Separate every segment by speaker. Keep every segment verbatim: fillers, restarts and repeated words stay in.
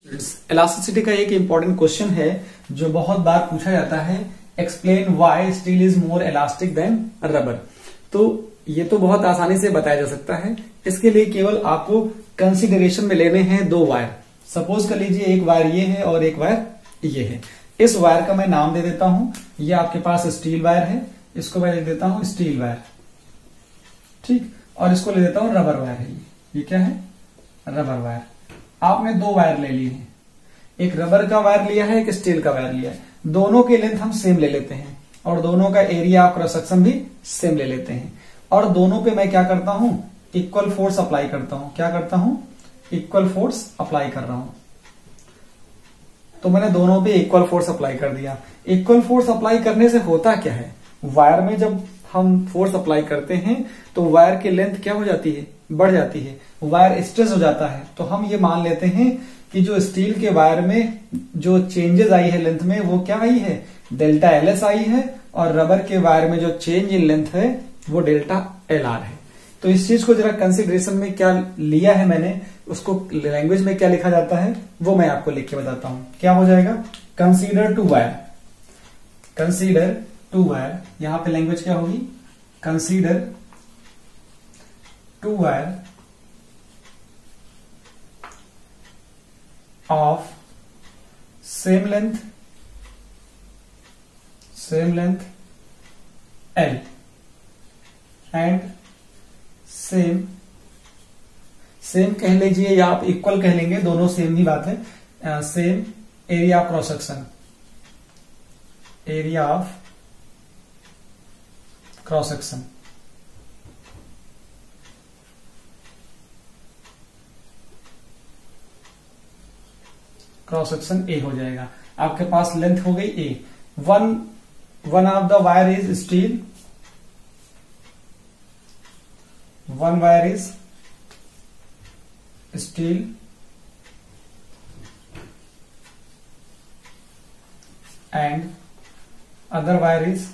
Speaker 1: Elasticity का एक important question है जो बहुत बार पूछा जाता है, explain why steel is more elastic than rubber. तो ये तो बहुत आसानी से बताया जा सकता है। इसके लिए केवल आपको कंसीडरेशन में लेने हैं दो वायर। सपोज कर लीजिए एक वायर ये है और एक वायर ये है। इस वायर का मैं नाम दे देता हूं, ये आपके पास स्टील वायर है, इसको मैं लिख देता हूं स्टील वायर, ठीक। और इसको ले देता हूं रबर वायर है। ये क्या है? Rubber wire. आपने दो वायर ले लिए हैं, एक रबर का वायर लिया है, एक स्टील का वायर लिया है। दोनों की लेंथ हम सेम ले लेते हैं और दोनों का एरिया ऑफ क्रॉस सेक्शन भी सेम ले लेते हैं। और दोनों पे मैं क्या करता हूं? इक्वल फोर्स अप्लाई करता हूं। क्या करता हूं? इक्वल फोर्स अप्लाई कर रहा हूं। तो मैंने दोनों पे इक्वल फोर्स अप्लाई कर दिया। इक्वल फोर्स अप्लाई करने से होता क्या है? वायर में जब हम फोर्स अप्लाई करते हैं तो वायर की लेंथ क्या हो जाती है? बढ़ जाती है, वायर स्ट्रेच हो जाता है। तो हम ये मान लेते हैं कि जो स्टील के वायर में जो चेंजेस आई है लेंथ में, वो क्या आई है? डेल्टा एल एस आई है। और रबर के वायर में जो चेंज इन लेंथ है वो डेल्टा एल आर है। तो इस चीज को जरा कंसिडरेशन में क्या लिया है मैंने, उसको लैंग्वेज में क्या लिखा जाता है वो मैं आपको लिख के बताता हूं। क्या हो जाएगा? Consider two wire, consider two wire. यहां पे लैंग्वेज क्या होगी? Consider two wire of same length, same length L and same, same कह लीजिए या आप इक्वल कह लेंगे, दोनों सेम ही बात है। Same area of cross section, area of cross section. Cross section A हो जाएगा। आपके पास लेंथ हो गई ए। One one of the wire is steel, one wire is steel and other wire is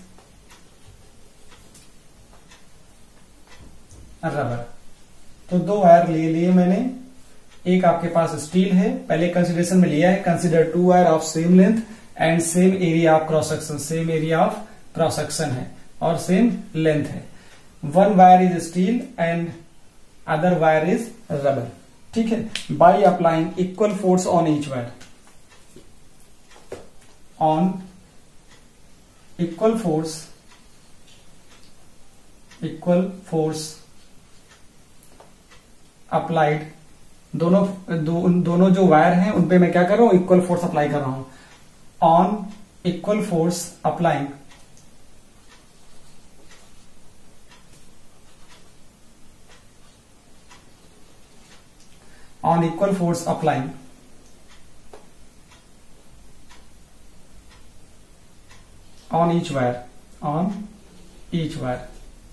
Speaker 1: rubber. तो दो वायर ले लिए मैंने। एक आपके पास स्टील है, पहले कंसिडरेशन में लिया है, consider two wire of same length and same area of cross section, same area of cross section है और सेम लेंथ है। One wire is steel and other wire is rubber, ठीक है। By applying equal force on each wire, on equal force, equal force applied. दोनों दो, दोनों जो wire हैं उनपे मैं क्या कर रहा हूं? इक्वल फोर्स अप्लाई कर रहा हूं। On equal force applying on equal force applying on each wire, on each wire.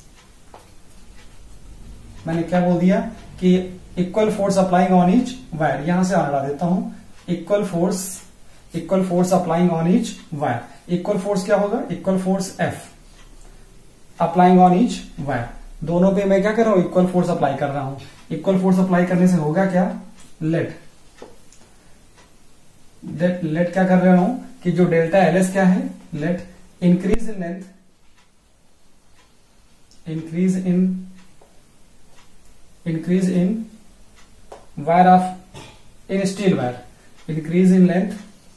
Speaker 1: मैंने क्या बोल दिया कि equal force applying on each wire. यहां से हटा देता हूं, equal force, equal force applying on each wire. Equal force क्या होगा? Equal force F applying on each wire. दोनों पे मैं क्या कर रहा हूं? इक्वल फोर्स अप्लाई कर रहा हूं। इक्वल फोर्स अप्लाई करने से होगा क्या? लेट लेट लेट क्या कर रहा हूं कि जो डेल्टा एल एस क्या है? Let increase in length, increase in increase in wire of in steel wire, increase in length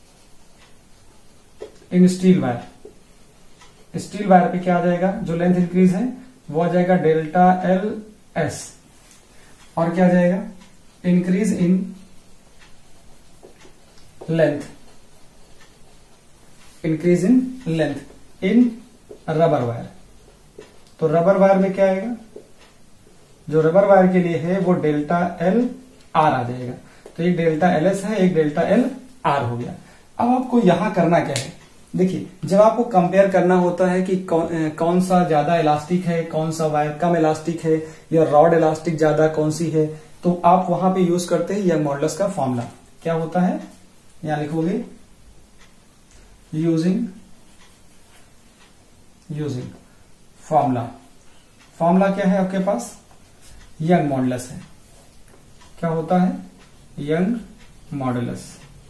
Speaker 1: in steel wire. Steel wire पे क्या आ जाएगा? जो लेंथ इंक्रीज है वो आ जाएगा डेल्टा एल एस। और क्या आ जाएगा? Increase in length, increase in length in rubber wire. तो रबर वायर में क्या आएगा? जो रबर वायर के लिए है वो डेल्टा एल आर आ जाएगा। तो एक डेल्टा एल एस है, एक डेल्टा एल आर हो गया। अब आपको यहां करना क्या है? देखिए, जब आपको कंपेयर करना होता है कि कौन, कौन सा ज्यादा इलास्टिक है, कौन सा वायर कम इलास्टिक है, या रॉड इलास्टिक ज्यादा कौन सी है, तो आप वहां पे यूज करते हैं यंग मॉडुलस का फॉर्मूला। क्या होता है? यहां लिखोगे यूजिंग यूजिंग फॉर्मूला। फॉर्मूला क्या है आपके पास? यंग मॉडुलस है। क्या होता है? Young modulus.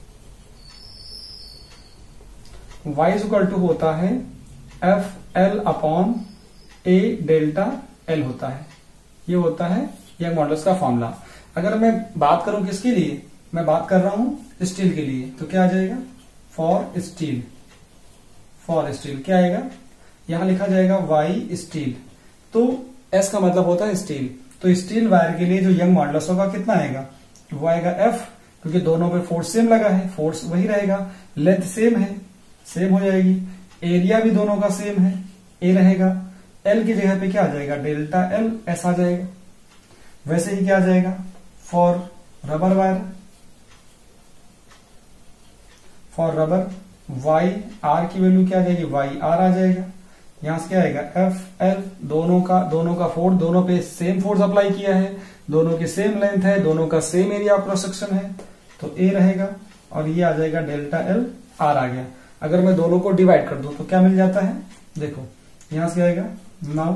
Speaker 1: y is equal to होता है F L upon A delta L होता है। ये होता है यंग मॉडुलस का फॉर्मूला। अगर मैं बात करूं किसके लिए, मैं बात कर रहा हूं स्टील के लिए, तो क्या आ जाएगा फॉर स्टील, फॉर स्टील क्या आएगा, यहां लिखा जाएगा वाई स्टील। तो एस का मतलब होता है स्टील, तो स्टील वायर के लिए जो यंग मॉडुलस होगा कितना आएगा, वो आएगा एफ, क्योंकि दोनों पे फोर्स सेम लगा है, फोर्स वही रहेगा, लेंथ सेम है, सेम हो जाएगी, एरिया भी दोनों का सेम है, ए रहेगा, एल की जगह पे क्या आ जाएगा डेल्टा एल एस आ जाएगा। वैसे ही क्या आ जाएगा for rubber wire, for rubber Y R की वैल्यू क्या आ जाएगी, वाई आर आ जाएगा। यहां से क्या आएगा एफ एल, दोनों का दोनों का फोर्स, दोनों पे सेम फोर्स अप्लाई किया है, दोनों की सेम लेंथ है, दोनों का same area of cross section है, तो ए रहेगा और ये आ जाएगा डेल्टा एल आर आ गया। अगर मैं दोनों को डिवाइड कर दूं तो क्या मिल जाता है, देखो यहां से आएगा नाउ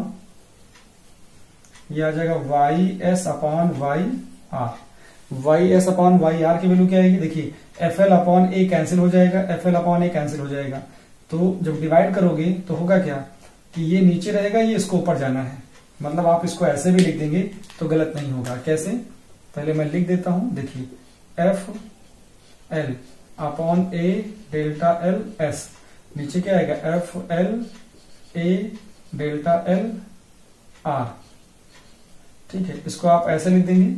Speaker 1: ये आ जाएगा Y S upon Y R, Y S upon Y R की वैल्यू क्या आएगी, देखिए F L upon A cancel हो जाएगा, F L upon A cancel हो जाएगा, तो जब डिवाइड करोगे तो होगा क्या कि ये नीचे रहेगा, ये इसको ऊपर जाना है, मतलब आप इसको ऐसे भी लिख देंगे तो गलत नहीं होगा। कैसे, पहले मैं लिख देता हूं, देखिए F L upon A delta L S, नीचे क्या आएगा F L A delta L R, ठीक है, इसको आप ऐसे लिख देंगे,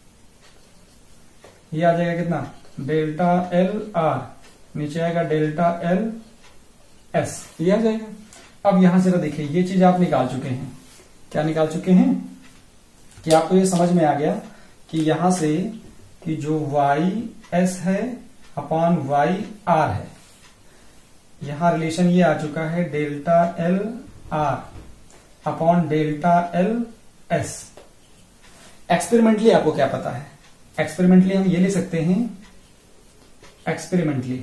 Speaker 1: ये आ जाएगा कितना डेल्टा एल आर, नीचे आएगा डेल्टा एल एस, ये आ जाएगा। अब यहां से देखिए ये चीज आप निकाल चुके हैं, क्या निकाल चुके हैं कि आपको ये समझ में आ गया कि यहां से कि जो वाई एस है अपॉन वाई आर है, यहां रिलेशन ये आ चुका है delta L R upon delta L S. Experimentally आपको क्या पता है, एक्सपेरिमेंटली हम ये ले सकते हैं, एक्सपेरिमेंटली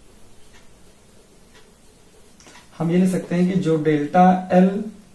Speaker 1: हम ये ले सकते हैं कि जो डेल्टा एल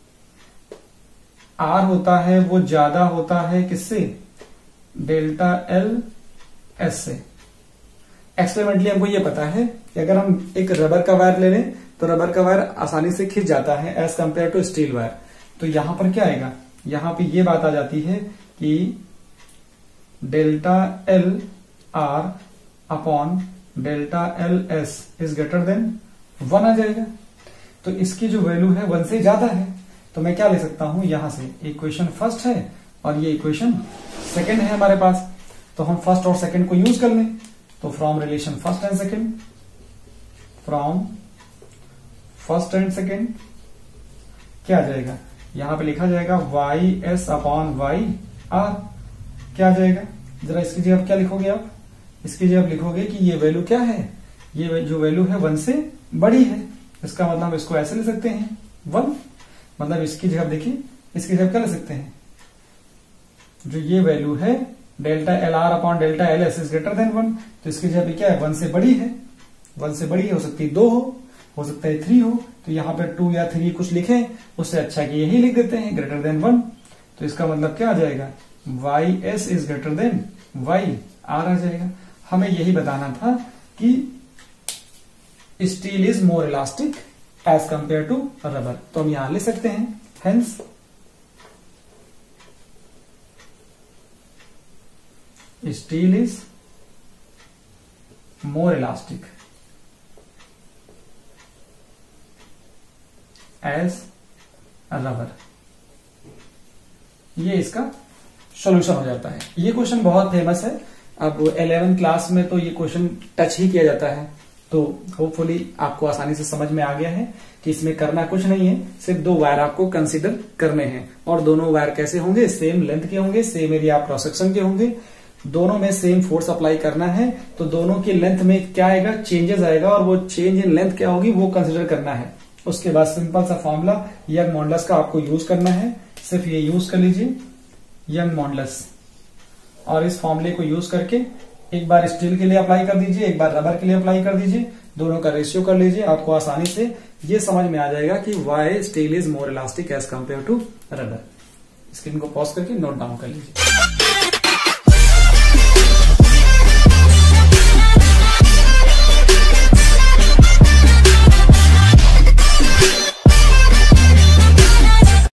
Speaker 1: आर होता है वो ज्यादा होता है किससे, डेल्टा एल एस से। एक्सपेरिमेंटली हमको ये पता है कि अगर हम एक रबर का वायर ले लें तो रबर का वायर आसानी से खिंच जाता है as compare to steel wire, तो यहां पर क्या आएगा, यहां पे ये बात आ जाती है कि delta L R upon delta L S is greater than one आ जाएगा। तो इसकी जो वैल्यू है वन से ज्यादा है, तो मैं क्या ले सकता हूं, यहां से इक्वेशन फर्स्ट है और ये इक्वेशन सेकंड है हमारे पास, तो हम फर्स्ट और सेकंड को यूज कर लें। तो from relation first and second, from first and second क्या आ जाएगा, यहां पे लिखा जाएगा Y S upon Y R, क्या आ जाएगा, जरा इसकी जगह क्या लिखोगे आप, इसकी जगह लिखोगे कि ये वैल्यू क्या है, ये जो वैल्यू है वन से बड़ी है, इसका मतलब हम इसको ऐसे ले सकते हैं वन, मतलब इसकी जगह देखिए, इसकी जगह क्या ले सकते हैं, जो ये वैल्यू है delta L R upon delta L S is greater than one, तो इसकी जगह पे क्या है, वन से बड़ी है, वन से बड़ी है, हो सकती है दो हो, हो सकता है थ्री हो, तो यहाँ पे टू या थ्री कुछ लिखे, उससे अच्छा कि यही लिख देते हैं ग्रेटर देन वन, तो इसका मतलब क्या आ जाएगा, Y S is greater than Y R आ जाएगा। हमें यही बताना था कि steel is more elastic as compare to rubber, तो हम यहां ले सकते हैं hence steel is more elastic as rubber, ये इसका सॉल्यूशन हो जाता है। ये क्वेश्चन बहुत फेमस है, अब इलेवेंथ क्लास में तो ये क्वेश्चन टच ही किया जाता है, तो होपफुली आपको आसानी से समझ में आ गया है कि इसमें करना कुछ नहीं है, सिर्फ दो वायर आपको कंसीडर करने हैं, और दोनों वायर कैसे होंगे, सेम लेंथ के होंगे, same area of cross section के होंगे, दोनों में सेम फोर्स अप्लाई करना है, तो दोनों की लेंथ में क्या आएगा, चेंजेस आएगा, और वो चेंज इन लेंथ क्या होगी वो कंसिडर करना है। उसके बाद सिंपल सा फॉर्मूला यंग मॉडुलस का आपको यूज करना है, सिर्फ ये यूज कर लीजिए यंग मॉडुलस, और इस फॉर्मूले को यूज करके एक बार स्टील के लिए अप्लाई कर दीजिए, एक बार रबर के लिए अप्लाई कर दीजिए, दोनों का रेशियो कर लीजिए, आपको आसानी से ये समझ में आ जाएगा कि Y steel is more elastic as compare to rubber. Screen को पॉज करके नोट डाउन कर लीजिए।